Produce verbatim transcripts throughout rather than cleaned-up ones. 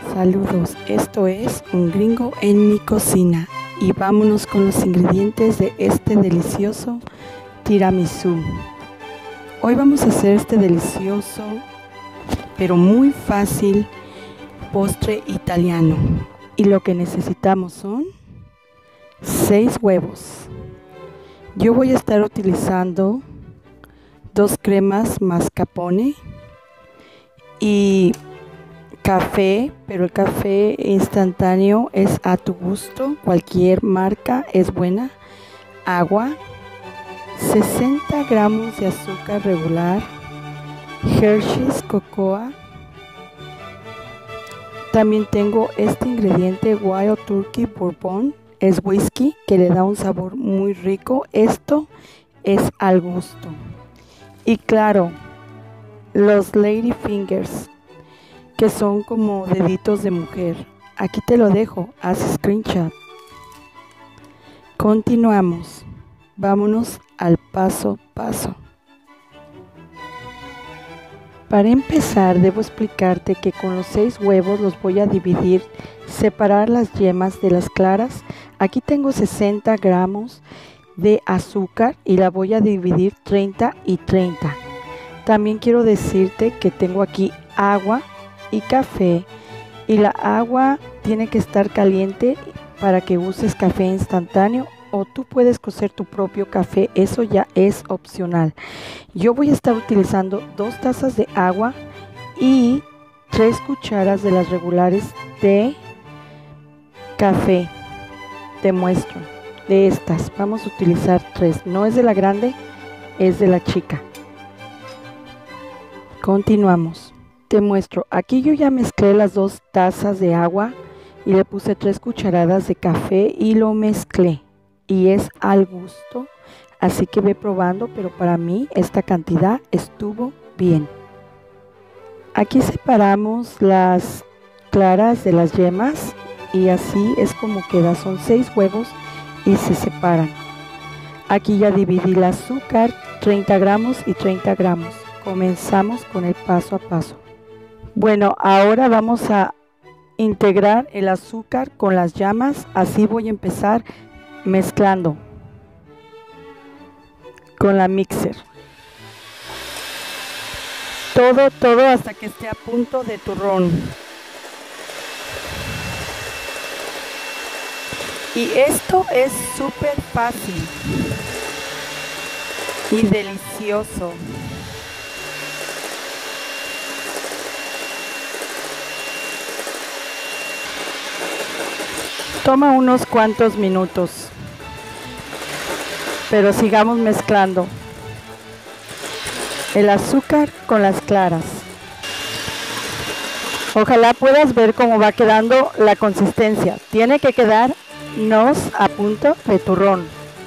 Saludos, esto es Un Gringo en mi Cocina y vámonos con los ingredientes de este delicioso tiramisú. Hoy vamos a hacer este delicioso, pero muy fácil, postre italiano. Y lo que necesitamos son seis huevos. Yo voy a estar utilizando dos cremas mascarpone y café, pero el café instantáneo es a tu gusto, cualquier marca es buena. Agua, sesenta gramos de azúcar regular, Hershey's Cocoa. También tengo este ingrediente Wild Turkey Bourbon, es whisky que le da un sabor muy rico. Esto es al gusto. Y claro, los Lady Fingers, que son como deditos de mujer. Aquí te lo dejo, haz screenshot. Continuamos. Vámonos al paso a paso. Para empezar, debo explicarte que con los seis huevos los voy a dividir, separar las yemas de las claras. Aquí tengo sesenta gramos de azúcar y la voy a dividir treinta y treinta. También quiero decirte que tengo aquí agua y café, y la agua tiene que estar caliente para que uses café instantáneo, o tú puedes cocer tu propio café, eso ya es opcional. Yo voy a estar utilizando dos tazas de agua y tres cucharas de las regulares de café. Te muestro de estas, vamos a utilizar tres, no es de la grande, es de la chica. Continuamos. Te muestro, aquí yo ya mezclé las dos tazas de agua y le puse tres cucharadas de café y lo mezclé. Y es al gusto, así que ve probando, pero para mí esta cantidad estuvo bien. Aquí separamos las claras de las yemas y así es como queda, son seis huevos y se separan. Aquí ya dividí el azúcar, treinta gramos y treinta gramos. Comenzamos con el paso a paso. Bueno, ahora vamos a integrar el azúcar con las llamas, así voy a empezar mezclando con la mixer. Todo, todo hasta que esté a punto de turrón. Y esto es súper fácil y delicioso. Toma unos cuantos minutos, pero sigamos mezclando el azúcar con las claras. Ojalá puedas ver cómo va quedando la consistencia. Tiene que quedarnos a punto de turrón.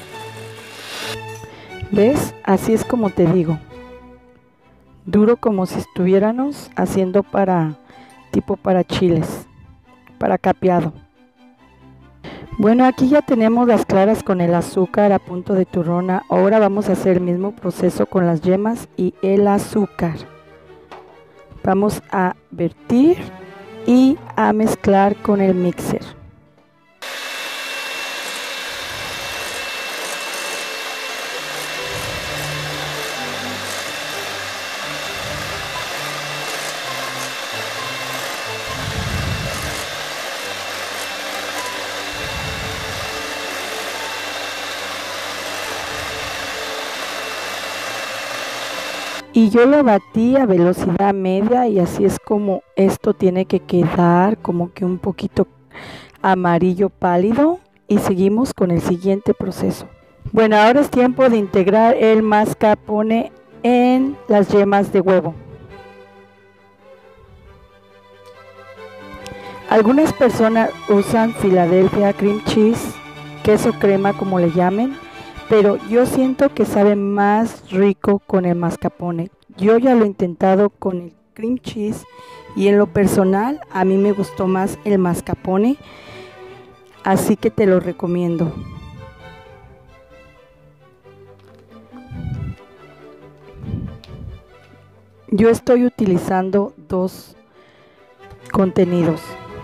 ¿Ves? Así es como te digo. Duro como si estuviéramos haciendo para tipo para chiles, para capeado. Bueno, aquí ya tenemos las claras con el azúcar a punto de turrón. Ahora vamos a hacer el mismo proceso con las yemas y el azúcar. Vamos a vertir y a mezclar con el mixer. Y yo lo batí a velocidad media y así es como esto tiene que quedar, como que un poquito amarillo pálido. Y seguimos con el siguiente proceso. Bueno, ahora es tiempo de integrar el mascarpone en las yemas de huevo. Algunas personas usan Philadelphia cream cheese, queso crema como le llamen, pero yo siento que sabe más rico con el mascarpone. Yo ya lo he intentado con el cream cheese y en lo personal a mí me gustó más el mascarpone, así que te lo recomiendo. Yo estoy utilizando dos contenidos.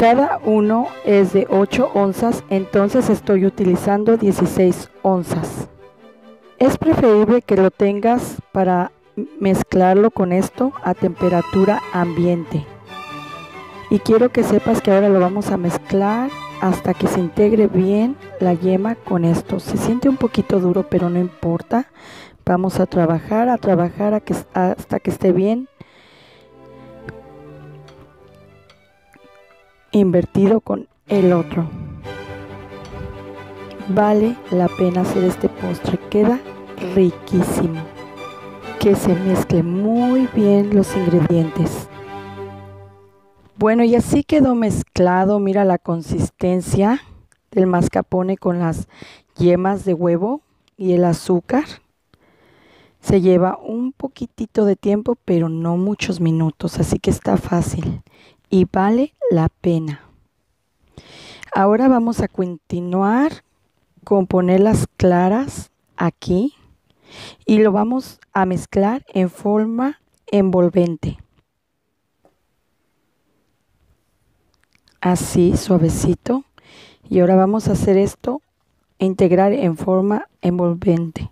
Cada uno es de ocho onzas, entonces estoy utilizando dieciséis onzas. Es preferible que lo tengas para mezclarlo con esto a temperatura ambiente. Y quiero que sepas que ahora lo vamos a mezclar hasta que se integre bien la yema con esto. Se siente un poquito duro, pero no importa. Vamos a trabajar, a trabajar a que, hasta que esté bien invertido con el otro. Vale la pena hacer este postre, queda riquísimo. Que se mezcle muy bien los ingredientes. Bueno, y así quedó mezclado. Mira la consistencia del mascarpone con las yemas de huevo y el azúcar. Se lleva un poquitito de tiempo, pero no muchos minutos, así que está fácil y vale la pena. Ahora vamos a continuar con poner las claras aquí y lo vamos a mezclar en forma envolvente. Así, suavecito. Y ahora vamos a hacer esto, integrar en forma envolvente.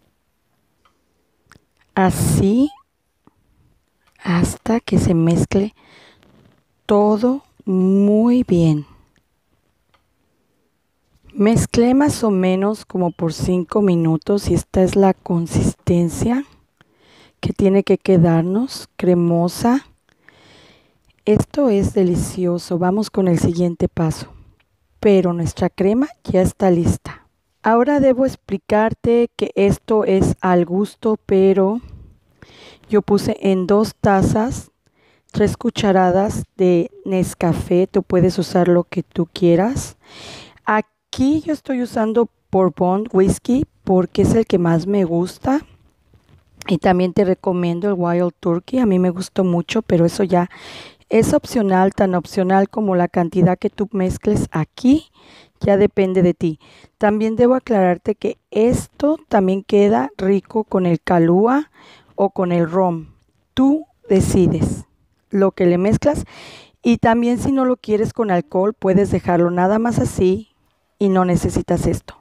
Así, hasta que se mezcle todo muy bien. Mezclé más o menos como por cinco minutos y esta es la consistencia que tiene que quedarnos, cremosa. Esto es delicioso. Vamos con el siguiente paso. Pero nuestra crema ya está lista. Ahora debo explicarte que esto es al gusto, pero yo puse en dos tazas tres cucharadas de Nescafé. Tú puedes usar lo que tú quieras. Aquí yo estoy usando Bourbon Whisky porque es el que más me gusta. Y también te recomiendo el Wild Turkey. A mí me gustó mucho, pero eso ya es opcional, tan opcional como la cantidad que tú mezcles aquí, ya depende de ti. También debo aclararte que esto también queda rico con el Kahlúa o con el rom. Tú decides lo que le mezclas y también si no lo quieres con alcohol puedes dejarlo nada más así y no necesitas esto.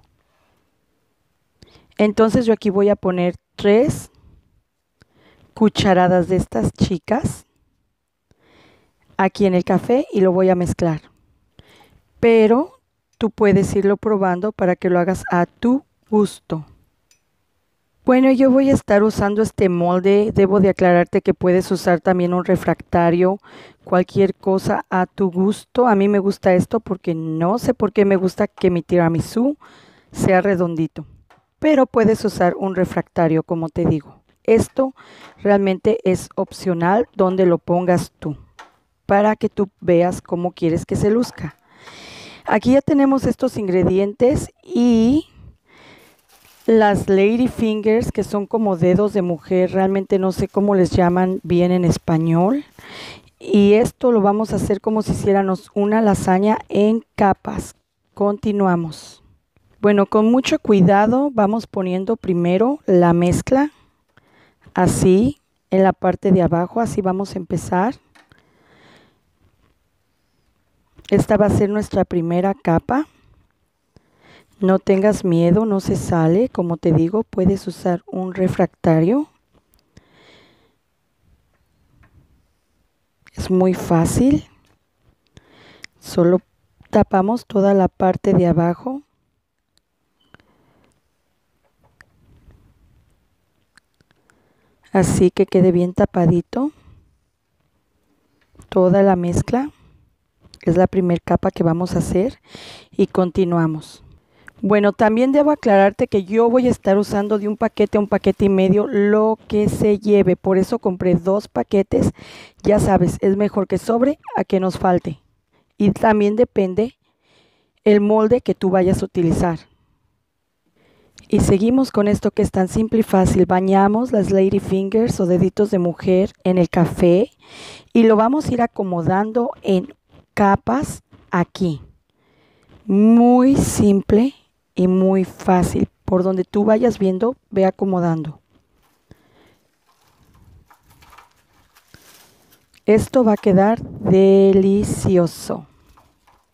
Entonces yo aquí voy a poner tres cucharadas de estas chicas aquí en el café y lo voy a mezclar. Pero tú puedes irlo probando para que lo hagas a tu gusto. Bueno, yo voy a estar usando este molde. Debo de aclararte que puedes usar también un refractario, cualquier cosa a tu gusto. A mí me gusta esto porque no sé por qué me gusta que mi tiramisú sea redondito. Pero puedes usar un refractario, como te digo. Esto realmente es opcional donde lo pongas tú, para que tú veas cómo quieres que se luzca. Aquí ya tenemos estos ingredientes y las lady fingers, que son como dedos de mujer, realmente no sé cómo les llaman bien en español. Y esto lo vamos a hacer como si hiciéramos una lasaña en capas. Continuamos. Bueno, con mucho cuidado vamos poniendo primero la mezcla, así, en la parte de abajo, así vamos a empezar. Esta va a ser nuestra primera capa. No tengas miedo, no se sale. Como te digo, puedes usar un refractario. Es muy fácil. Solo tapamos toda la parte de abajo. Así que quede bien tapadito toda la mezcla. Es la primera capa que vamos a hacer y continuamos. Bueno, también debo aclararte que yo voy a estar usando de un paquete a un paquete y medio lo que se lleve. Por eso compré dos paquetes. Ya sabes, es mejor que sobre a que nos falte. Y también depende el molde que tú vayas a utilizar. Y seguimos con esto que es tan simple y fácil. Bañamos las lady fingers o deditos de mujer en el café y lo vamos a ir acomodando en capas aquí. Muy simple y muy fácil. Por donde tú vayas viendo, ve acomodando. Esto va a quedar delicioso.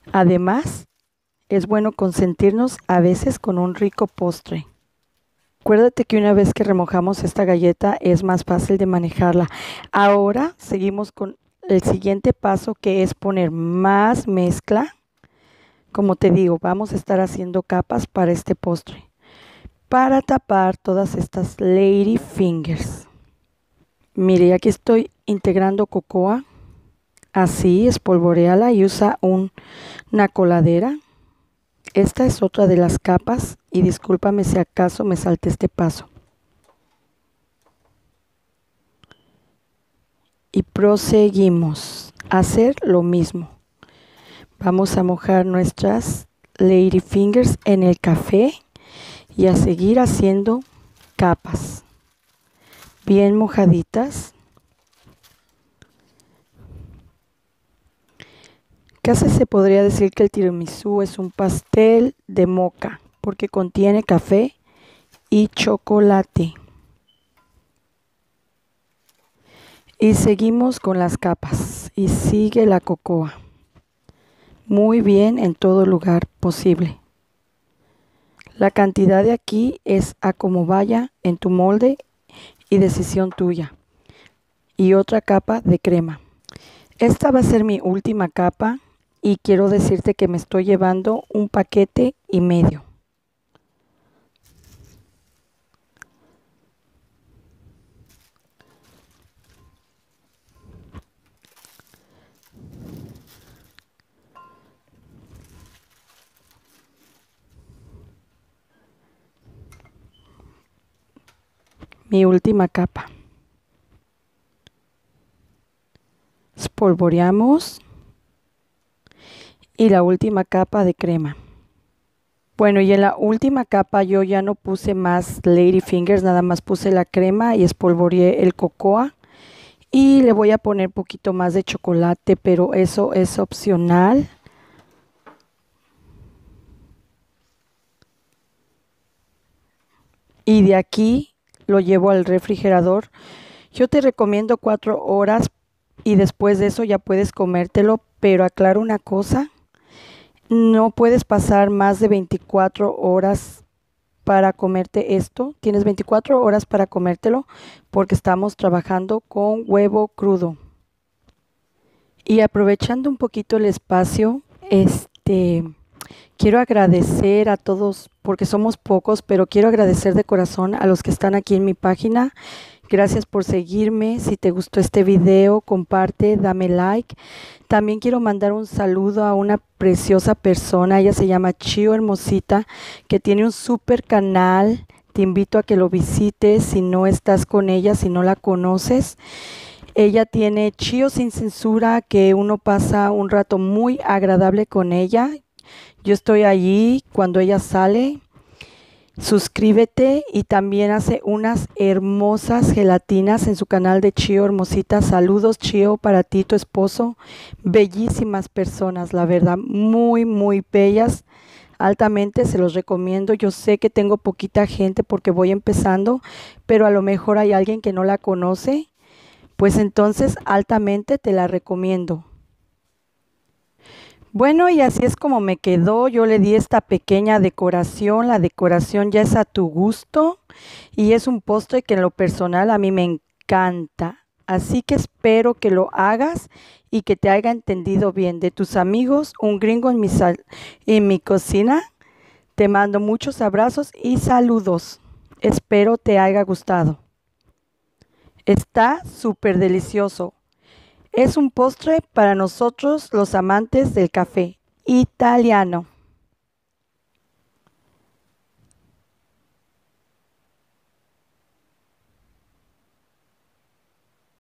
Además, es bueno consentirnos a veces con un rico postre. Acuérdate que una vez que remojamos esta galleta es más fácil de manejarla. Ahora seguimos con el siguiente paso, que es poner más mezcla. Como te digo, vamos a estar haciendo capas para este postre, para tapar todas estas lady fingers. Mire, aquí estoy integrando cocoa. Así, espolvoreala y usa un, una coladera. Esta es otra de las capas y discúlpame si acaso me salté este paso. Y proseguimos a hacer lo mismo. Vamos a mojar nuestras lady fingers en el café y a seguir haciendo capas bien mojaditas. Casi se podría decir que el tiramisú es un pastel de moca porque contiene café y chocolate. Y seguimos con las capas y sigue la cocoa. Muy bien en todo lugar posible. La cantidad de aquí es a como vaya en tu molde y decisión tuya. Y otra capa de crema. Esta va a ser mi última capa y quiero decirte que me estoy llevando un paquete y medio. Mi última capa. Espolvoreamos y la última capa de crema. Bueno, y en la última capa yo ya no puse más lady fingers, nada más puse la crema y espolvoreé el cocoa y le voy a poner poquito más de chocolate, pero eso es opcional. Y de aquí lo llevo al refrigerador. Yo te recomiendo cuatro horas y después de eso ya puedes comértelo, pero aclaro una cosa, no puedes pasar más de veinticuatro horas para comerte esto. Tienes veinticuatro horas para comértelo porque estamos trabajando con huevo crudo. Y aprovechando un poquito el espacio, este... quiero agradecer a todos, porque somos pocos, pero quiero agradecer de corazón a los que están aquí en mi página. Gracias por seguirme. Si te gustó este video, comparte, dame like. También quiero mandar un saludo a una preciosa persona. Ella se llama Chio Hermosita, que tiene un super canal. Te invito a que lo visites si no estás con ella, si no la conoces. Ella tiene Chio Sin Censura, que uno pasa un rato muy agradable con ella. Yo estoy allí cuando ella sale. Suscríbete y también hace unas hermosas gelatinas en su canal de Chio Hermosita. Saludos, Chio, para ti, tu esposo. Bellísimas personas, la verdad, muy, muy bellas. Altamente se los recomiendo. Yo sé que tengo poquita gente porque voy empezando, pero a lo mejor hay alguien que no la conoce. Pues entonces altamente te la recomiendo. Bueno, y así es como me quedó. Yo le di esta pequeña decoración. La decoración ya es a tu gusto y es un postre que en lo personal a mí me encanta. Así que espero que lo hagas y que te haya entendido bien. De tus amigos, un gringo en mi, sal en mi cocina. Te mando muchos abrazos y saludos. Espero te haya gustado. Está súper delicioso. Es un postre para nosotros los amantes del café italiano.